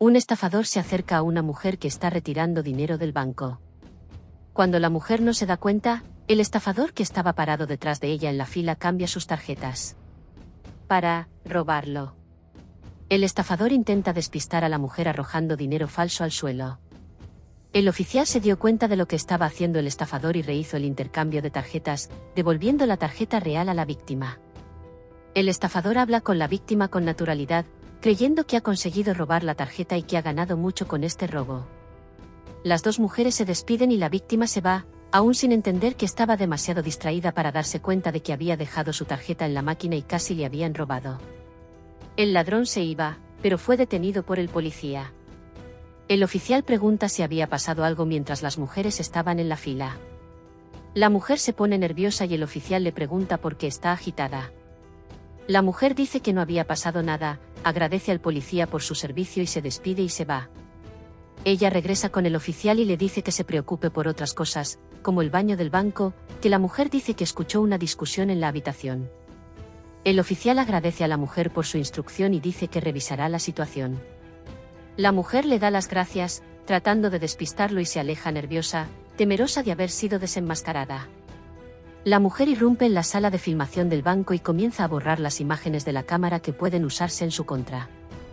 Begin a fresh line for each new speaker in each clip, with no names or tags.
Un estafador se acerca a una mujer que está retirando dinero del banco. Cuando la mujer no se da cuenta, el estafador que estaba parado detrás de ella en la fila cambia sus tarjetas para robarlo. El estafador intenta despistar a la mujer arrojando dinero falso al suelo. El oficial se dio cuenta de lo que estaba haciendo el estafador y rehizo el intercambio de tarjetas, devolviendo la tarjeta real a la víctima. El estafador habla con la víctima con naturalidad, creyendo que ha conseguido robar la tarjeta y que ha ganado mucho con este robo. Las dos mujeres se despiden y la víctima se va, aún sin entender que estaba demasiado distraída para darse cuenta de que había dejado su tarjeta en la máquina y casi le habían robado. El ladrón se iba, pero fue detenido por el policía. El oficial pregunta si había pasado algo mientras las mujeres estaban en la fila. La mujer se pone nerviosa y el oficial le pregunta por qué está agitada. La mujer dice que no había pasado nada, agradece al policía por su servicio y se despide y se va. Ella regresa con el oficial y le dice que se preocupe por otras cosas, como el baño del banco, que la mujer dice que escuchó una discusión en la habitación. El oficial agradece a la mujer por su instrucción y dice que revisará la situación. La mujer le da las gracias, tratando de despistarlo y se aleja nerviosa, temerosa de haber sido desenmascarada. La mujer irrumpe en la sala de filmación del banco y comienza a borrar las imágenes de la cámara que pueden usarse en su contra.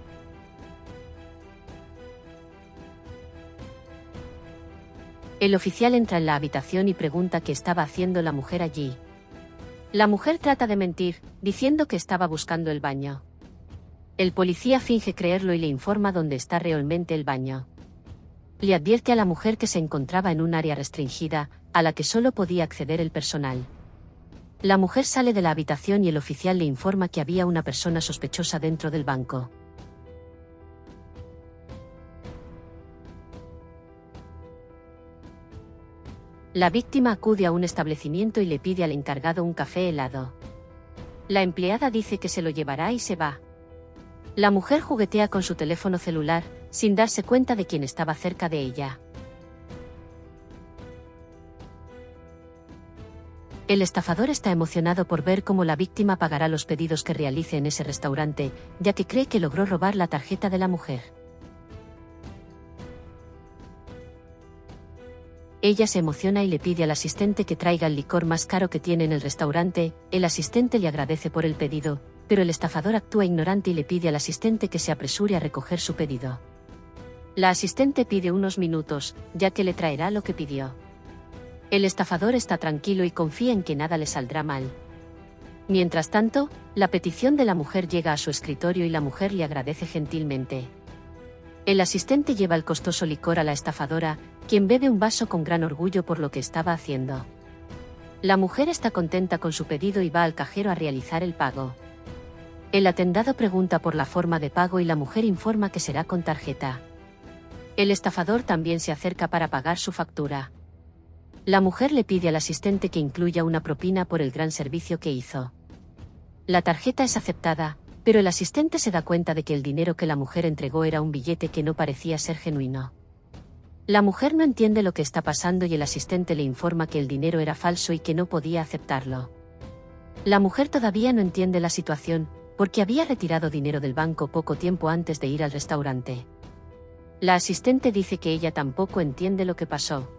El oficial entra en la habitación y pregunta qué estaba haciendo la mujer allí. La mujer trata de mentir, diciendo que estaba buscando el baño. El policía finge creerlo y le informa dónde está realmente el baño. Le advierte a la mujer que se encontraba en un área restringida, a la que solo podía acceder el personal. La mujer sale de la habitación y el oficial le informa que había una persona sospechosa dentro del banco. La víctima acude a un establecimiento y le pide al encargado un café helado. La empleada dice que se lo llevará y se va. La mujer juguetea con su teléfono celular, sin darse cuenta de quién estaba cerca de ella. El estafador está emocionado por ver cómo la víctima pagará los pedidos que realice en ese restaurante, ya que cree que logró robar la tarjeta de la mujer. Ella se emociona y le pide al asistente que traiga el licor más caro que tiene en el restaurante. El asistente le agradece por el pedido, pero el estafador actúa ignorante y le pide al asistente que se apresure a recoger su pedido. La asistente pide unos minutos, ya que le traerá lo que pidió. El estafador está tranquilo y confía en que nada le saldrá mal. Mientras tanto, la petición de la mujer llega a su escritorio y la mujer le agradece gentilmente. El asistente lleva el costoso licor a la estafadora, quien bebe un vaso con gran orgullo por lo que estaba haciendo. La mujer está contenta con su pedido y va al cajero a realizar el pago. El hacendado pregunta por la forma de pago y la mujer informa que será con tarjeta. El estafador también se acerca para pagar su factura. La mujer le pide al asistente que incluya una propina por el gran servicio que hizo. La tarjeta es aceptada, pero el asistente se da cuenta de que el dinero que la mujer entregó era un billete que no parecía ser genuino. La mujer no entiende lo que está pasando y el asistente le informa que el dinero era falso y que no podía aceptarlo. La mujer todavía no entiende la situación, porque había retirado dinero del banco poco tiempo antes de ir al restaurante. La asistente dice que ella tampoco entiende lo que pasó.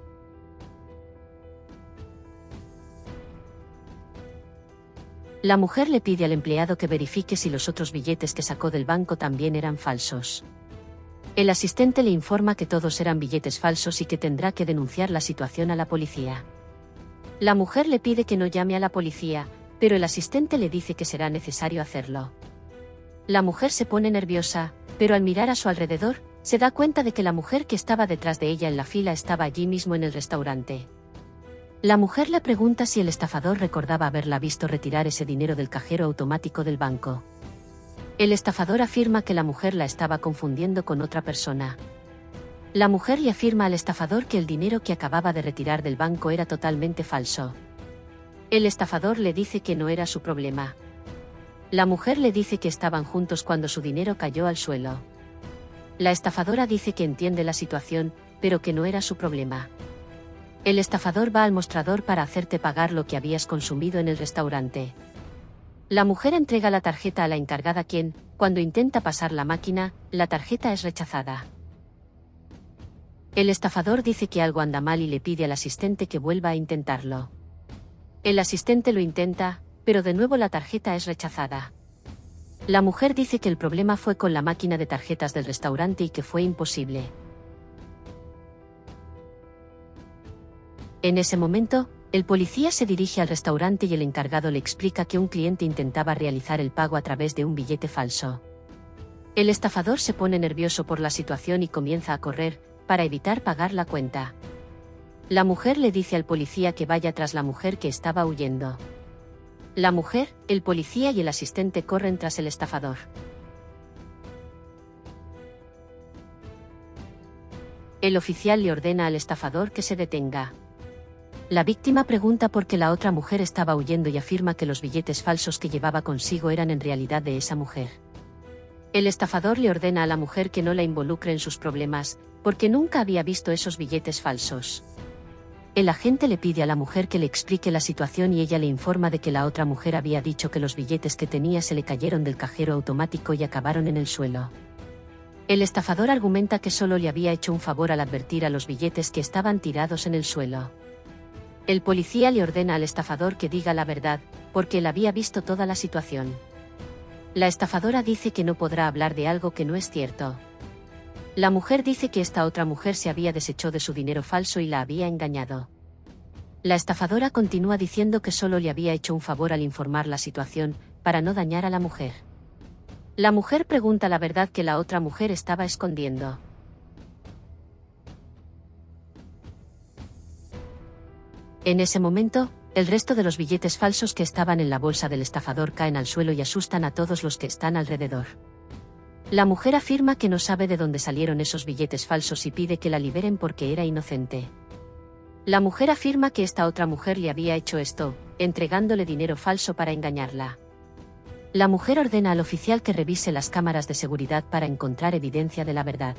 La mujer le pide al empleado que verifique si los otros billetes que sacó del banco también eran falsos. El asistente le informa que todos eran billetes falsos y que tendrá que denunciar la situación a la policía. La mujer le pide que no llame a la policía, pero el asistente le dice que será necesario hacerlo. La mujer se pone nerviosa, pero al mirar a su alrededor, se da cuenta de que la mujer que estaba detrás de ella en la fila estaba allí mismo en el restaurante. La mujer le pregunta si el estafador recordaba haberla visto retirar ese dinero del cajero automático del banco. El estafador afirma que la mujer la estaba confundiendo con otra persona. La mujer le afirma al estafador que el dinero que acababa de retirar del banco era totalmente falso. El estafador le dice que no era su problema. La mujer le dice que estaban juntos cuando su dinero cayó al suelo. La estafadora dice que entiende la situación, pero que no era su problema. El estafador va al mostrador para hacerte pagar lo que habías consumido en el restaurante. La mujer entrega la tarjeta a la encargada quien, Cuando intenta pasar la máquina, la tarjeta es rechazada. El estafador dice que algo anda mal y le pide al asistente que vuelva a intentarlo. El asistente lo intenta, pero de nuevo la tarjeta es rechazada. La mujer dice que el problema fue con la máquina de tarjetas del restaurante y que fue imposible. En ese momento, el policía se dirige al restaurante y el encargado le explica que un cliente intentaba realizar el pago a través de un billete falso. El estafador se pone nervioso por la situación y comienza a correr, para evitar pagar la cuenta. La mujer le dice al policía que vaya tras la mujer que estaba huyendo. La mujer, el policía y el asistente corren tras el estafador. El oficial le ordena al estafador que se detenga. La víctima pregunta por qué la otra mujer estaba huyendo y afirma que los billetes falsos que llevaba consigo eran en realidad de esa mujer. El estafador le ordena a la mujer que no la involucre en sus problemas, porque nunca había visto esos billetes falsos. El agente le pide a la mujer que le explique la situación y ella le informa de que la otra mujer había dicho que los billetes que tenía se le cayeron del cajero automático y acabaron en el suelo. El estafador argumenta que solo le había hecho un favor al advertir a los billetes que estaban tirados en el suelo. El policía le ordena al estafador que diga la verdad, porque él había visto toda la situación. La estafadora dice que no podrá hablar de algo que no es cierto. La mujer dice que esta otra mujer se había deshecho de su dinero falso y la había engañado. La estafadora continúa diciendo que solo le había hecho un favor al informar la situación, para no dañar a la mujer. La mujer pregunta la verdad que la otra mujer estaba escondiendo. En ese momento, el resto de los billetes falsos que estaban en la bolsa del estafador caen al suelo y asustan a todos los que están alrededor. La mujer afirma que no sabe de dónde salieron esos billetes falsos y pide que la liberen porque era inocente. La mujer afirma que esta otra mujer le había hecho esto, entregándole dinero falso para engañarla. La mujer ordena al oficial que revise las cámaras de seguridad para encontrar evidencia de la verdad.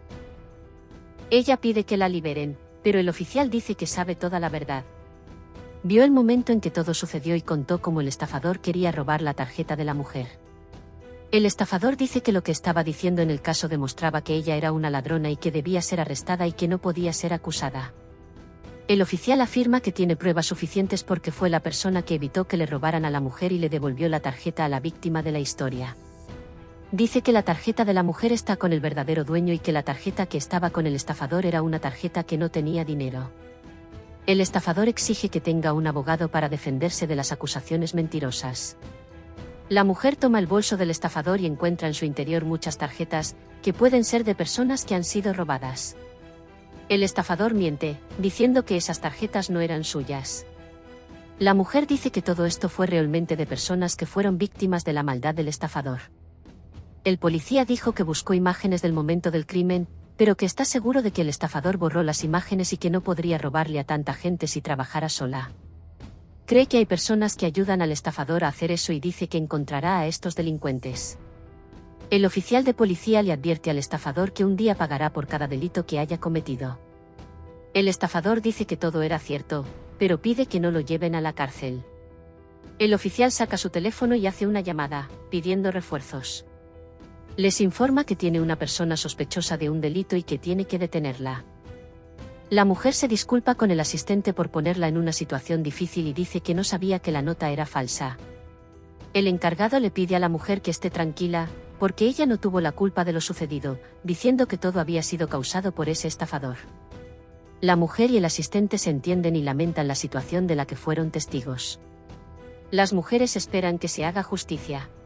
Ella pide que la liberen, pero el oficial dice que sabe toda la verdad. Vio el momento en que todo sucedió y contó cómo el estafador quería robar la tarjeta de la mujer. El estafador dice que lo que estaba diciendo en el caso demostraba que ella era una ladrona y que debía ser arrestada y que no podía ser acusada. El oficial afirma que tiene pruebas suficientes porque fue la persona que evitó que le robaran a la mujer y le devolvió la tarjeta a la víctima de la historia. Dice que la tarjeta de la mujer está con el verdadero dueño y que la tarjeta que estaba con el estafador era una tarjeta que no tenía dinero. El estafador exige que tenga un abogado para defenderse de las acusaciones mentirosas. La mujer toma el bolso del estafador y encuentra en su interior muchas tarjetas, que pueden ser de personas que han sido robadas. El estafador miente, diciendo que esas tarjetas no eran suyas. La mujer dice que todo esto fue realmente de personas que fueron víctimas de la maldad del estafador. El policía dijo que buscó imágenes del momento del crimen, pero que está seguro de que el estafador borró las imágenes y que no podría robarle a tanta gente si trabajara sola. Cree que hay personas que ayudan al estafador a hacer eso y dice que encontrará a estos delincuentes. El oficial de policía le advierte al estafador que un día pagará por cada delito que haya cometido. El estafador dice que todo era cierto, pero pide que no lo lleven a la cárcel. El oficial saca su teléfono y hace una llamada, pidiendo refuerzos. Les informa que tiene una persona sospechosa de un delito y que tiene que detenerla. La mujer se disculpa con el asistente por ponerla en una situación difícil y dice que no sabía que la nota era falsa. El encargado le pide a la mujer que esté tranquila, porque ella no tuvo la culpa de lo sucedido, diciendo que todo había sido causado por ese estafador. La mujer y el asistente se entienden y lamentan la situación de la que fueron testigos. Las mujeres esperan que se haga justicia.